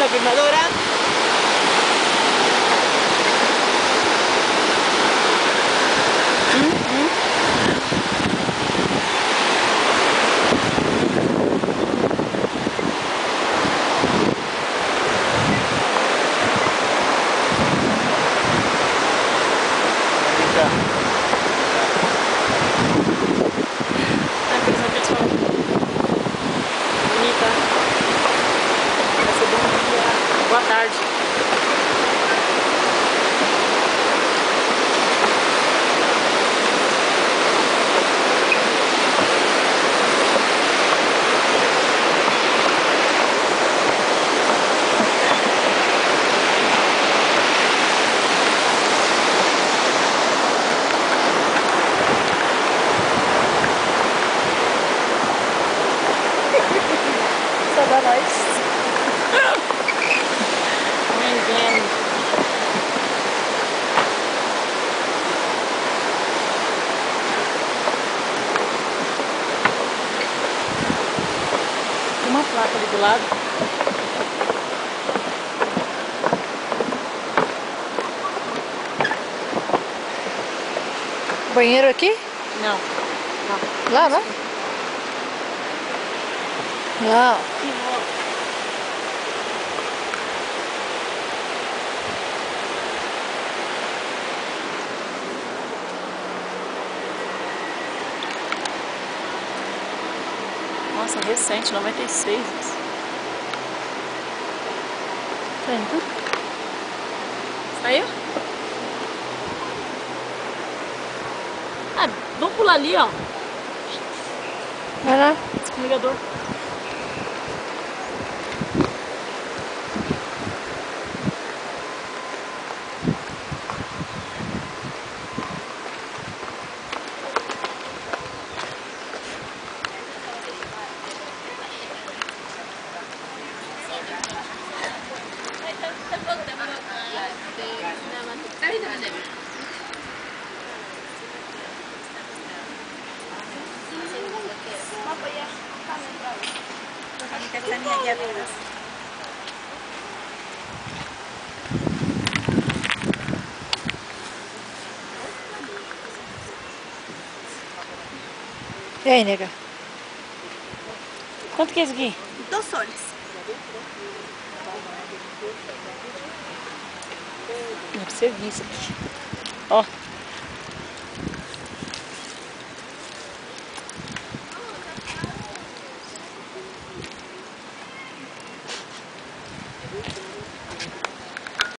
filmadora. Boa tarde. Só dá nós. Tem uma placa ali do lado. Banheiro aqui? Não. Lá, lá? Lá. Nossa, recente, 96. Tá indo? Saiu? Ah, vamos pular ali, ó. Vai lá. Descarregador. E aí, nega? Quanto que é isso aqui? 2 soles. Deve pra você ver isso aqui. Ó.